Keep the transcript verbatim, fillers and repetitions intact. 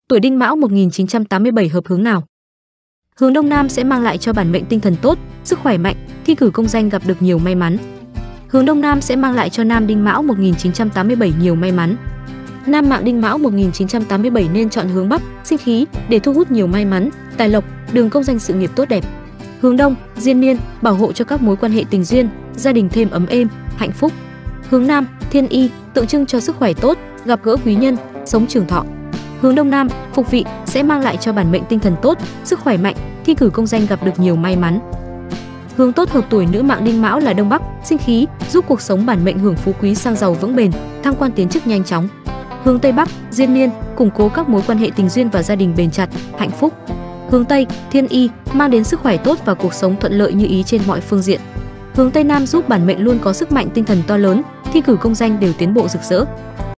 Tuổi Đinh Mão một nghìn chín trăm tám mươi bảy hợp hướng nào? Hướng Đông Nam sẽ mang lại cho bản mệnh tinh thần tốt, sức khỏe mạnh, thi cử công danh gặp được nhiều may mắn. Hướng Đông Nam sẽ mang lại cho nam Đinh Mão một nghìn chín trăm tám mươi bảy nhiều may mắn. Nam mạng Đinh Mão một nghìn chín trăm tám mươi bảy nên chọn hướng Bắc, sinh khí để thu hút nhiều may mắn, tài lộc, đường công danh sự nghiệp tốt đẹp. Hướng Đông, Diên niên, bảo hộ cho các mối quan hệ tình duyên, gia đình thêm ấm êm, hạnh phúc. Hướng Nam, Thiên y, tượng trưng cho sức khỏe tốt, gặp gỡ quý nhân, sống trường thọ. Hướng Đông Nam, Phục vị sẽ mang lại cho bản mệnh tinh thần tốt, sức khỏe mạnh, thi cử công danh gặp được nhiều may mắn. Hướng tốt hợp tuổi nữ mạng Đinh Mão là Đông Bắc, sinh khí, giúp cuộc sống bản mệnh hưởng phú quý sang giàu vững bền, thăng quan tiến chức nhanh chóng. Hướng Tây Bắc, Diên niên, củng cố các mối quan hệ tình duyên và gia đình bền chặt, hạnh phúc. Hướng Tây, Thiên y, mang đến sức khỏe tốt và cuộc sống thuận lợi như ý trên mọi phương diện. Hướng Tây Nam giúp bản mệnh luôn có sức mạnh tinh thần to lớn, thi cử công danh đều tiến bộ rực rỡ.